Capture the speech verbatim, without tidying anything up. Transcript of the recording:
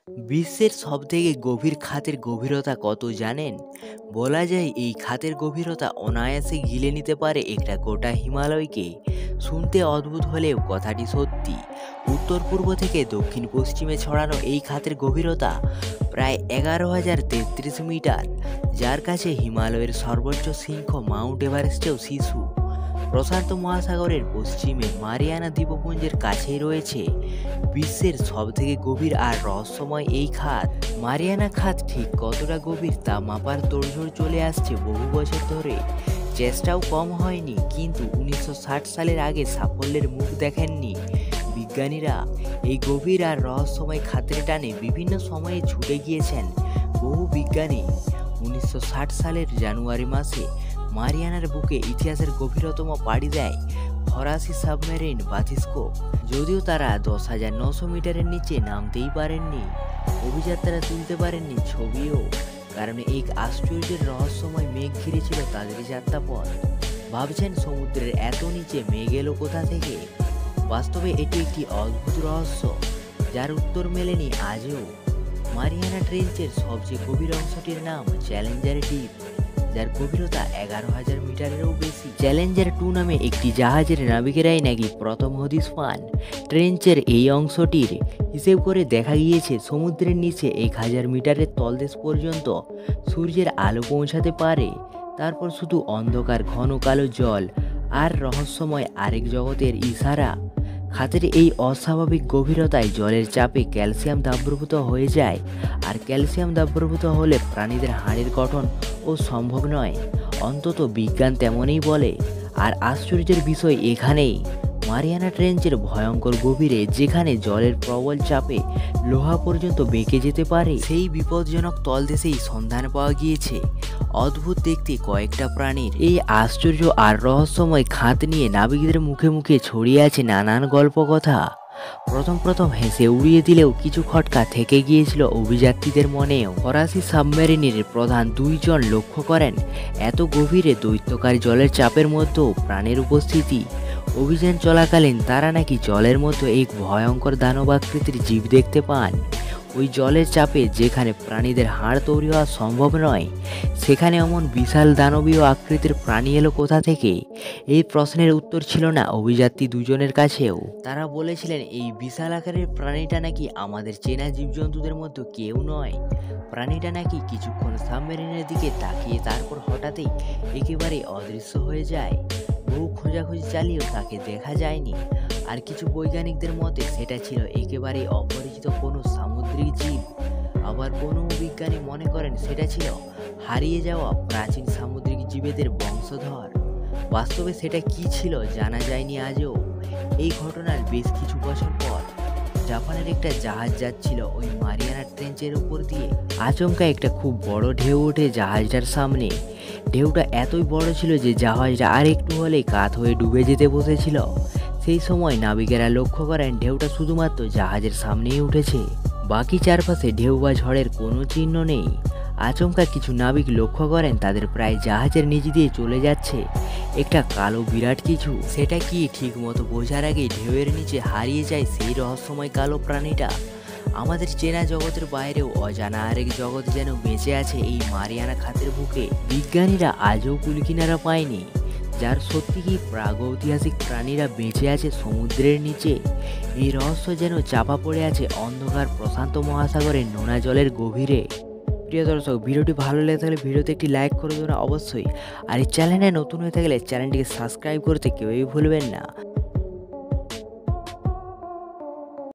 বিশ্বের সবথেকে গভীর খাতের গভীরতা কত জানেন? বলা যায় এই খাতের গভীরতা অনায়াসে গিলে নিতে পারে একটা গোটা হিমালয়কে। শুনতে অদ্ভুত হলেও কথাটি সত্যি। উত্তর পূর্ব থেকে দক্ষিণ পশ্চিমে ছড়ানো এই খাতের গভীরতা প্রায় এগারো হাজার তেত্রিশ মিটার, যার কাছে হিমালয়ের সর্বোচ্চ শৃঙ্গ মাউন্ট এভারেস্টেও শিশু। প্রশান্ত মহাসাগরের পশ্চিমে মারিয়ানা দ্বীপপুঞ্জের কাছেই রয়েছে বিশ্বের সবথেকে গভীর আর রহস্যময় এই খাত। মারিয়ানা খাত ঠিক কতটা গভীর তা মাপার তোড়জোড় চলে আসছে বহু বছর ধরে। চেষ্টাও কম হয়নি, কিন্তু উনিশশো ষাট সালের আগে সাফল্যের মুখ দেখেননি বিজ্ঞানীরা। এই গভীর আর রহস্যময় খাতের টানে বিভিন্ন সময়ে ছুটে গিয়েছেন বহু বিজ্ঞানী। উনিশশো ষাট সালের জানুয়ারি মাসে মারিয়ানার বুকে ইতিহাসের গভীরতম পাড়ি দেয় ফরাসি সাবমেরিন বাতিস্কোপ। যদিও তারা দশ হাজার নশো মিটারের নিচে নামতেই পারেননি, অভিযাত্রা তুলতে পারেননি ছবিও, কারণ এক আশ্চর্যের রহস্যময় মেঘ ঘিরেছিল তাদের যাত্রাপথ। ভাবছেন সমুদ্রের এত নিচে মেঘ এলো কোথা থেকে? বাস্তবে এটি একটি অদ্ভুত রহস্য যার উত্তর মেলেনি আজও। মারিয়ানা ট্রেঞ্চের সবচেয়ে গভীর অংশটির নাম চ্যালেঞ্জার ডিপ, যার গভীরতা এগারো হাজার মিটারেরও বেশি। চ্যালেঞ্জার টু নামে একটি জাহাজের নাবিকেরাই নাকি প্রথম হদিশ পান ট্রেঞ্চের এই অংশটির। হিসেব করে দেখা গিয়েছে সমুদ্রের নিচে এক হাজার মিটারের তলদেশ পর্যন্ত সূর্যের আলো পৌঁছাতে পারে। তারপর শুধু অন্ধকার, ঘন কালো জল আর রহস্যময় আরেক জগতের ইশারা। খাতের এই অস্বাভাবিক গভীরতায় জলের চাপে ক্যালসিয়াম দ্রবীভূত হয়ে যায়, আর ক্যালসিয়াম দ্রবীভূত হলে প্রাণীদের হাড়ের গঠন ও সম্ভব নয়, অন্তত বিজ্ঞান তেমনই বলে। আর আশ্চর্যের বিষয় এখানেই, মারিয়ানা ট্রেঞ্চের ভয়ঙ্কর গভীরে, যেখানে জলের প্রবল চাপে লোহা পর্যন্ত বেঁকে যেতে পারে, সেই বিপজ্জনক তলদেশেই সন্ধান পাওয়া গিয়েছে অদ্ভুত দেখতে কয়েকটা প্রাণীর। এই আশ্চর্য আর রহস্যময় খাত নিয়ে নাবিকদের মুখে মুখে ছড়িয়ে আছে নানান গল্প কথা। প্রথম প্রথম হেসে উড়িয়ে দিলেও কিছু খটকা থেকে গিয়েছিল অভিযাত্রীদের মনেও। ফরাসি সাবমেরিনের প্রধান দুইজন লক্ষ্য করেন এত গভীরে দৈত্যকার জলের চাপের মধ্যেও প্রাণের উপস্থিতি। অভিযান চলাকালীন তারা নাকি জলের মধ্যে এক ভয়ঙ্কর দানবাকৃতির জীব দেখতে পান। ওই জলের চাপে যেখানে প্রাণীদের হাড় তৈরি হওয়া সম্ভব নয়, সেখানে এমন বিশাল দানবীয় আকৃতির প্রাণী এলো কোথা থেকে? এই প্রশ্নের উত্তর ছিল না অভিযাত্রী দুজনের কাছেও। তারা বলেছিলেন এই বিশাল আকারের প্রাণীটা নাকি আমাদের চেনা জীবজন্তুদের মধ্যে কেউ নয়। প্রাণীটা নাকি কিছুক্ষণ সাবমেরিনের দিকে তাকিয়ে তারপর হঠাৎই একেবারে অদৃশ্য হয়ে যায়। বহু খোঁজাখুঁজি চালিয়েও তাকে দেখা যায়নি। আর কিছু বৈজ্ঞানিকদের মতে সেটা ছিল একেবারে অপরিচিত কোনো সামুদ্রিক জীব। আবার কোনো বিজ্ঞানী মনে করেন সেটা ছিল হারিয়ে যাওয়া প্রাচীন সামুদ্রিক জীবেদের বংশধর। বাস্তবে সেটা কি ছিল জানা যায়নি আজও। এই ঘটনার বেশ কিছু বছর পর জাপানের একটা জাহাজ যাচ্ছিল ওই মারিয়ানা ট্রেঞ্চের উপর দিয়ে। আচমকা একটা খুব বড় ঢেউ ওঠে জাহাজটার সামনে। ঢেউটা এতই বড় ছিল যে জাহাজটা আর একটু হলেই কাত হয়ে ডুবে যেতে বসেছিল। সেই সময় নাবিকেরা লক্ষ্য করেন ঢেউটা শুধুমাত্র জাহাজের সামনেই উঠেছে, বাকি চারপাশে ঢেউ বা ঝড়ের কোনো চিহ্ন নেই। আচমকা কিছু নাবিক লক্ষ্য করেন তাদের প্রায় জাহাজের নিচ দিয়ে চলে যাচ্ছে একটা কালো বিরাট কিছু। সেটা কি ঠিক মতো বোঝার আগেই ঢেউয়ের নিচে হারিয়ে যায় সেই রহস্যময় কালো প্রাণীটা। আমাদের চেনা জগতের বাইরেও অজানা আরেক জগৎ যেন বেঁচে আছে এই মারিয়ানা খাতের বুকে। বিজ্ঞানীরা আজও কুলকিনারা পায়নি, যার সত্যি কি প্রাগৈতিহাসিক প্রাণীরা বেঁচে আছে সমুদ্রের নিচে। এই রহস্য যেন চাপা পড়ে আছে অন্ধকার প্রশান্ত মহাসাগরের নোনা জলের গভীরে। প্রিয় দর্শক, ভিডিওটি ভালো লেগে থাকলে ভিডিওতে একটি লাইক করে দেবেন অবশ্যই। আর এই চ্যানেলে নতুন হয়ে থাকলে চ্যানেলটিকে সাবস্ক্রাইব করতে কেউই ভুলবেন না।